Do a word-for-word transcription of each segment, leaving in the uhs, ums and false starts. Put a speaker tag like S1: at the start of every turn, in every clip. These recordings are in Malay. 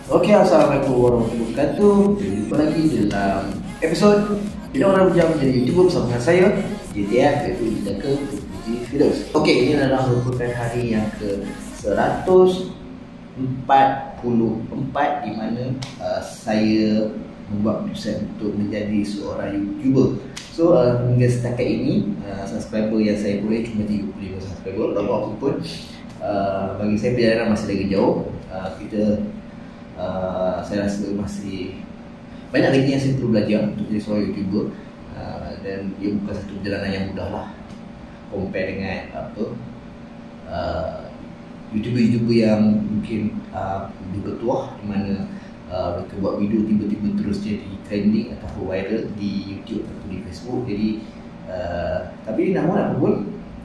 S1: Oke, assalamualaikum warahmatullahi wabarakatuh. Jumpa lagi dalam episode Bila Orang Bijak Menjadi YouTuber bersama dengan saya, J T F, iaitu Jaka Puji Firdaus. Oke, ini adalah merupakan hari yang ke seratus empat puluh empat di mana uh, saya membuat keputusan untuk menjadi seorang YouTuber. So, uh, hingga setakat ini, uh, subscriber yang saya boleh cuma tiga puluh lima subscriber. Walaupun uh, bagi saya perjalanan masih lagi jauh. uh, Kita Uh, saya rasa masih banyak lagi yang saya perlu belajar untuk jadi seorang YouTuber, uh, dan ia bukan satu perjalanan yang mudah lah compare dengan apa uh, YouTuber-YouTuber yang mungkin uh, lebih bertuah, di mana uh, mereka buat video tiba-tiba terus jadi trending atau viral di YouTube atau di Facebook. Jadi uh, tapi namun apapun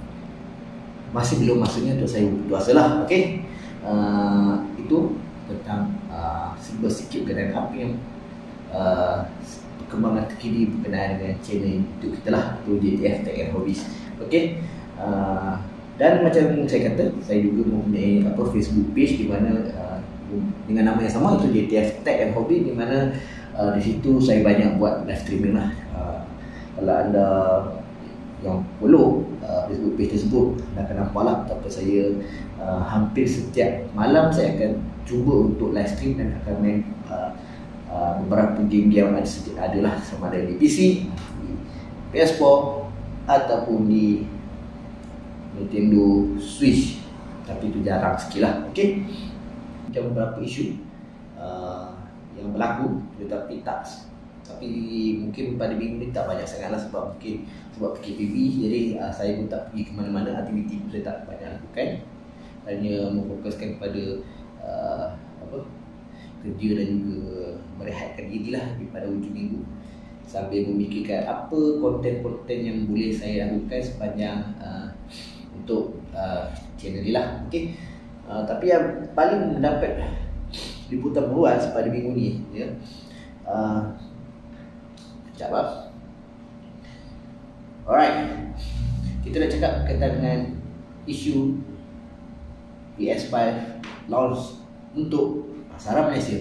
S1: masih belum masanya untuk saya berpuasa lah. Okay, uh, itu tentang uh, sedikit berkenaan apa yang uh, perkembangan terkini berkenaan dengan channel YouTube kita lah, itu J T F Tech and Hobbies. Okay, uh, dan macam saya kata, saya juga mempunyai apa Facebook page di mana uh, dengan nama yang sama, itu J T F Tech and Hobby, di mana uh, di situ saya banyak buat live streaming lah. Uh, kalau anda yang follow uh, Facebook page tersebut, anda akan nampak lah betapa saya uh, hampir setiap malam saya akan cuba untuk live stream dan akan main uh, uh, beberapa game yang ada sedikit adalah sama ada di P C, di P S four ataupun di Nintendo Switch, tapi itu jarang sikit lah. Okay, macam beberapa isu uh, yang berlaku, tetapi tak tapi mungkin pada minggu ni tak banyak sangat lah, sebab mungkin sebab P K P B, jadi uh, saya pun tak pergi ke mana-mana, aktiviti pun saya tak banyak lakukan, hanya memfokuskan kepada Uh, apa kerja dan juga merehatkan diri lah pada hujung minggu, sambil memikirkan apa konten-konten yang boleh saya lakukan sepanjang uh, untuk uh, channel ni lah. Okay, uh, tapi yang paling mendapat liputan luas pada minggu ni, ya, uh, sekejap lah. Alright, kita nak cakap berkaitan dengan isu P S five launch untuk pasaran Malaysia.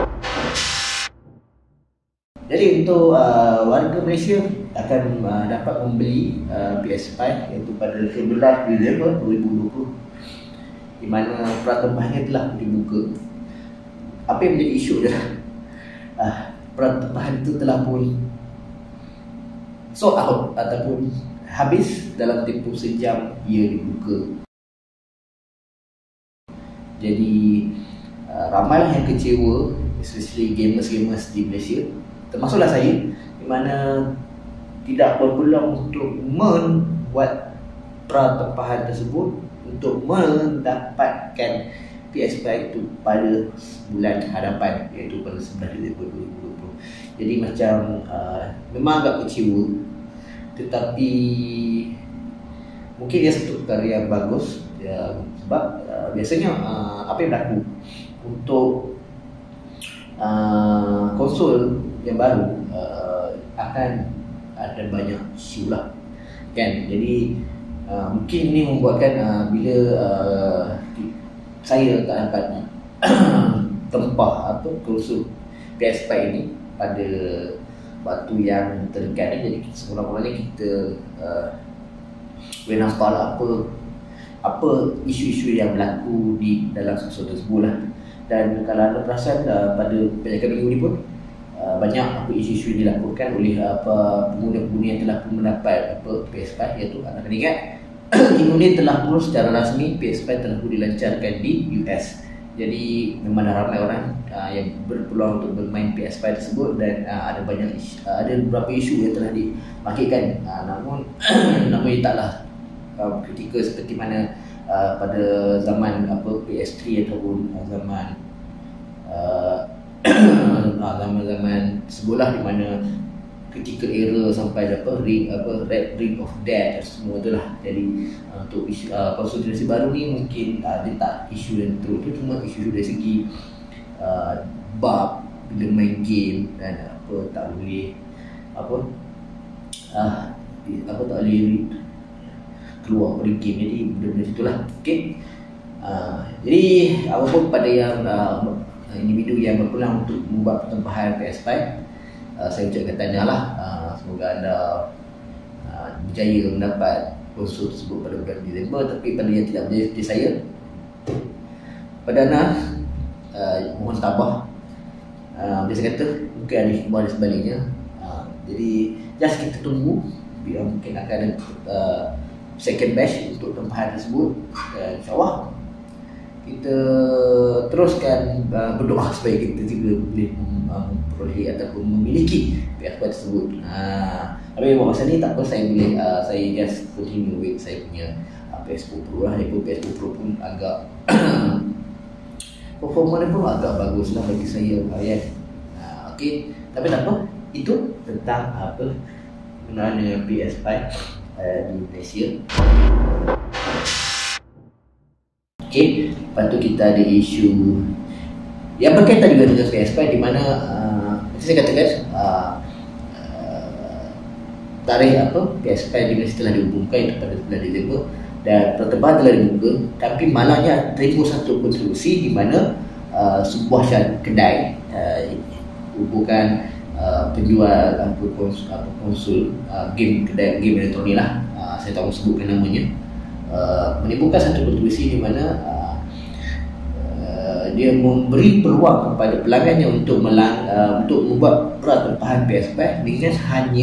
S1: Jadi untuk uh, warga Malaysia akan uh, dapat membeli uh, P S five iaitu pada sebelas Disember dua ribu dua puluh, di mana pratempahannya telah dibuka. Apa yang menjadi isu adalah uh, pratempahan itu telah pun sold out ataupun habis dalam tempoh sejam ia dibuka. Jadi uh, ramailah yang kecewa, especially gamers-gamers di Malaysia, termasuklah saya, di mana tidak berpeluang untuk membuat pratempahan tersebut untuk mendapatkan P S five itu pada bulan hadapan, iaitu pada sebelas Disember dua ribu dua puluh. Jadi macam uh, memang agak kecewa, tetapi mungkin dia satu perkara yang bagus, ya, sebab uh, biasanya uh, apa yang berlaku untuk uh, konsol yang baru uh, akan ada banyak isu lah, kan. Jadi uh, mungkin ini membuatkan uh, bila uh, saya tak dapat tempah apa konsol P S five ini pada waktu yang terdekat ni, jadi semula-mulanya kita uh, boleh nampak lah apa apa isu-isu yang berlaku di dalam konsol tersebut lah. Dan kalau anda perasan uh, pada penjagaan minggu ni pun uh, banyak apa isu-isu yang dilakukan oleh apa pengguna-pengguna yang telah pun mendapat apa P S five, iaitu anda kena ingat minggu ni telah pun secara rasmi P S five telah pun dilancarkan di U S. Jadi memang dah ramai orang uh, yang berpeluang untuk bermain P S five tersebut, dan uh, ada banyak isu, uh, ada beberapa isu yang telah dibangkitkan, uh, namun namun ia taklah Uh, kritikal seperti mana uh, pada zaman apa P S three ataupun uh, zaman uh, zaman sebelah, di mana critical error sampai apa ring apa red ring of death semua itulah. Jadi uh, untuk isu uh, konsolidasi baru ni mungkin uh, dia tak isu yang teruk tu, cuma isu dari segi uh, bug bila main game, dan apa tak boleh apa uh, apa tak boleh keluar dari game. Jadi benda-benda itulah. Okay, uh, jadi apapun pada yang uh, uh, individu yang berpeluang untuk membuat pertempahan P S lima, uh, saya ucapkan tahniah lah. Uh, semoga anda uh, berjaya mendapat konsol tersebut pada bulan Disember. Tapi pada yang tidak berjaya seperti saya, pada anda uh, mohon tabah. Uh, biasa kata mungkin ada hikmah di sebaliknya. Uh, jadi just kita tunggu, biar mungkin akan ada uh, second batch untuk tempahan tersebut, dan insyaAllah kita teruskan uh, berdoa supaya kita juga boleh memperoleh ataupun memiliki P S lima tersebut. Uh, tapi buat masa ni tak apa, saya boleh uh, saya just continue with saya punya uh, P S sepuluh Pro lah. Iaitu P S sepuluh Pro pun agak performa dia pun agak bagus lah bagi saya. Uh, Okey, tapi tak apa, itu tentang apa penggunaan dengan P S lima uh, di Malaysia. Okey, lepas tu kita ada isu yang berkaitan juga dengan P S lima, di mana uh, saya katakan uh, uh, tarikh apa P S lima di Malaysia telah diumumkan itu pada bulan Disember, dan pertemuan telah dibuka. Tapi malangnya terima satu kontribusi di mana uh, sebuah kedai uh, bukan uh, penjual apa konsul, apa konsul uh, game kedai game elektronik lah, uh, saya tak mahu sebutkan namanya, uh, menimbulkan satu kontribusi di mana uh, uh, dia memberi peluang kepada pelanggannya untuk melang, uh, untuk membuat pertempahan P S lima dengan hanya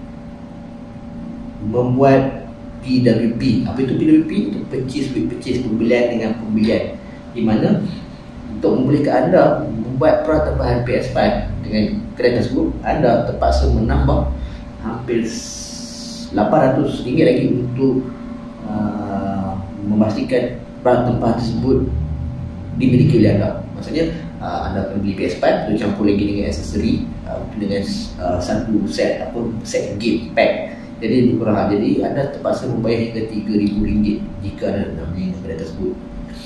S1: membuat P W P. Apa itu P W P? Itu purchase with purchase, pembelian dengan pembelian, di mana untuk membolehkan anda membuat pertempahan P S lima dengan kedai tersebut, anda terpaksa menambah hampir lapan ratus ringgit lagi untuk uh, memastikan pertempahan tersebut dimiliki oleh anda. Maksudnya uh, anda akan beli P S lima, tu campur lagi dengan aksesori, uh, dengan uh, satu set apa set game pack. Jadi lebih kurang, jadi anda terpaksa membayar hingga tiga ribu ringgit jika anda nak beli kedai tersebut.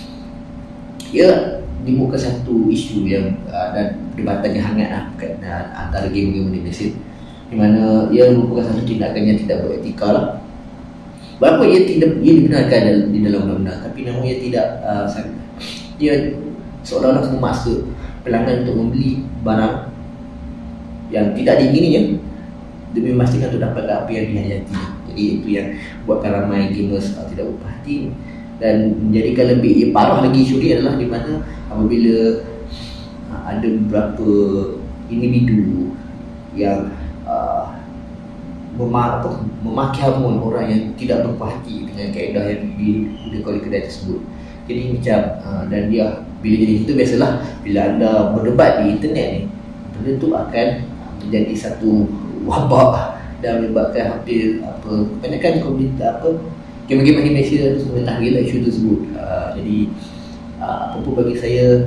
S1: Ya, di muka satu isu yang uh, dan perdebatan yang hangat lah uh, antara game-game di Malaysia, di mana ia merupakan satu tindakan yang tidak beretika lah. Walaupun ia tidak ia dibenarkan di dalam undang-undang, tapi namun ia tidak uh, ia seolah-olah memaksa pelanggan untuk membeli barang yang tidak diingininya demi memastikan untuk dapat apa yang dihayati. Jadi itu yang buatkan ramai gamers uh, tidak berhati, dan menjadikan lebih ya, parah lagi isu dia adalah di mana apabila uh, ada beberapa individu yang uh, memar, apa, memaki hamun orang yang tidak berpuas hati dengan kaedah yang digunakan oleh kedai tersebut. Jadi macam uh, dan dia bila jadi itu, biasalah bila anda berdebat di internet ni, benda tu akan menjadi satu wabak dan menyebabkan hampir apa kebanyakan komunitas apa game-game di Malaysia mengetahui isu tersebut. Uh, jadi uh, apa pun bagi saya,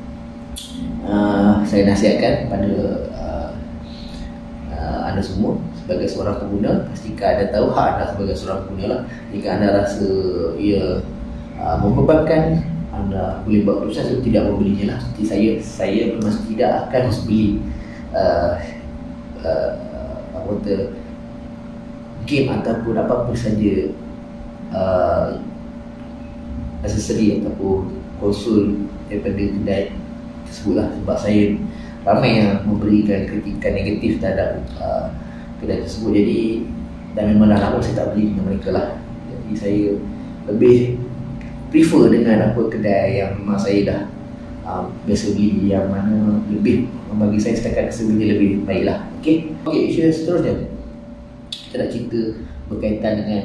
S1: uh, saya nasihatkan pada uh, uh, anda semua sebagai seorang pengguna, pastikan anda tahu hak anda sebagai seorang pengguna lah. Jika anda rasa ia uh, membebankan, anda boleh buat keputusan untuk tidak membelinya lah. Seperti saya, saya memang tidak akan beli uh, uh, apa kata game ataupun apa-apa saja uh, aksesori ataupun konsol daripada kedai tersebut lah. Sebab saya ramai yang memberikan kritikan negatif terhadap uh, kedai tersebut. Jadi dan memang dah lama saya tak beli dengan mereka lah. Jadi saya lebih prefer dengan apa kedai yang memang saya dah uh, biasa beli, yang mana lebih bagi saya setakat kesemuanya lebih baik lah. Okay, okay, isu yang seterusnya kita nak cerita berkaitan dengan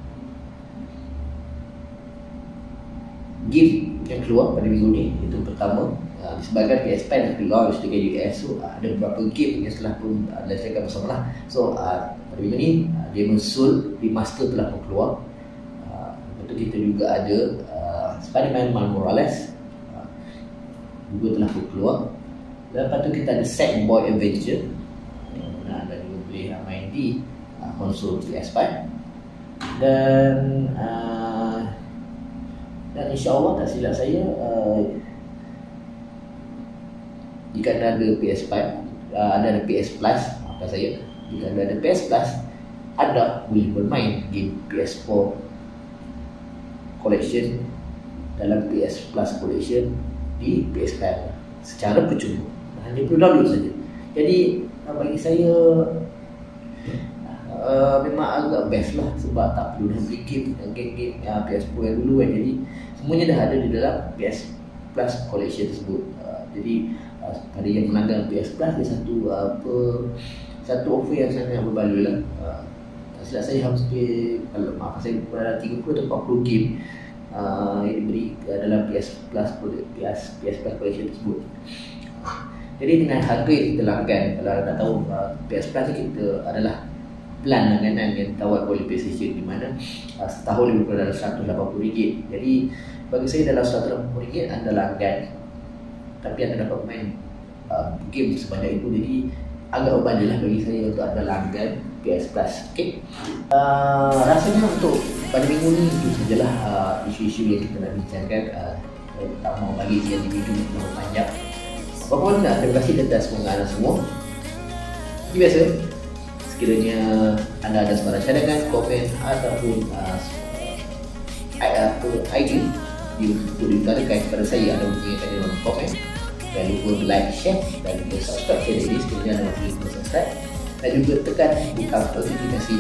S1: game yang keluar pada minggu ni. Itu pertama, uh, disebabkan P S lima dah keluar dengan U S, so uh, ada beberapa game yang telah pun uh, dilaksanakan bersama lah. So uh, pada minggu ni uh, Demon's Souls Remaster telah pun keluar. Uh, lepas tu kita juga ada uh, Spider-Man Miles Morales uh, juga telah pun keluar. Dan lepas tu kita ada Sackboy Adventure, uh, dan juga boleh uh, main di uh, konsol P S lima. Dan uh, dan insyaAllah tak silap saya, uh, jika anda ada P S lima, uh, anda ada P S Plus, maafkan saya, jika anda ada P S Plus, anda boleh bermain game P S four Collection dalam P S Plus Collection di P S lima secara percuma, hanya perlu download saja. Jadi bagi saya uh, memang agak best lah, sebab tak perlu dah beli game, game-game uh, P S four yang dulu kan. Jadi semuanya dah ada di dalam P S Plus Collection tersebut. Uh, jadi uh, pada yang melanggar P S Plus, dia satu uh, apa satu offer yang sangat berbaloi lah. Uh, silap saya hampir, kalau maaf saya berada tiga puluh atau empat puluh game uh, yang diberi uh, dalam P S Plus P S P S Plus Collection tersebut. Jadi dengan harga yang kita langgan, kalau anda tahu uh, P S Plus ni kita adalah plan langganan yang ditawar oleh PlayStation, di mana uh, setahun lebih kurang dalam seratus lapan puluh ringgit. Jadi bagi saya dalam seratus lapan puluh ringgit anda langgan, tapi anda dapat main uh, game sebanyak itu. Jadi agak berbanding lah bagi saya untuk anda langgan P S Plus. Okay. Uh, rasanya untuk pada minggu ni itu sajalah uh, isu-isu yang kita nak bincangkan. Uh, tak mau bagi jadi video yang terlalu panjang. Apapun, terima kasih atas semoga anda semua. Seperti biasa, sekiranya anda ada suara cadangan, komen ataupun uh, apa idea untuk diutarakan kepada saya, anda boleh tanya dalam komen. Jangan lupa like, share dan juga subscribe channel ini sekiranya anda masih belum subscribe, dan juga tekan butang notifikasi,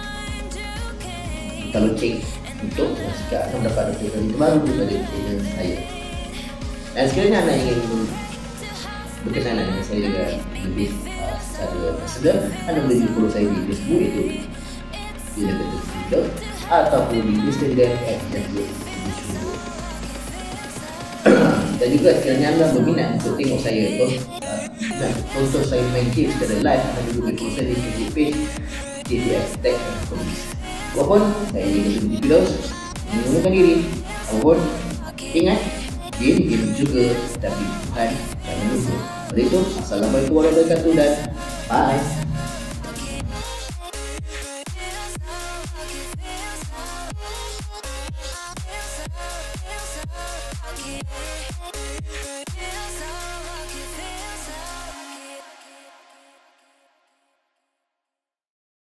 S1: butang lonceng untuk memastikan anda mendapat notifikasi terbaru daripada channel saya. Dan sekiranya anda ingin berkenalan dengan saya dengan lebih uh, secara personal, anda boleh follow saya di Facebook, iaitu Bila Kata Studio, ataupun di Instagram at Jambul Studio. Dan juga sekiranya anda berminat untuk tengok saya atau uh, nak tonton saya main game secara live, anda juga boleh follow saya di Facebook page J T F Tech and Police. Walaupun saya ingin menjadi video menggunakan diri, apapun ingat game-game juga, tapi Tuhan jangan lupa. Oleh itu, Assalamualaikum warahmatullahi wabarakatuh dan bye.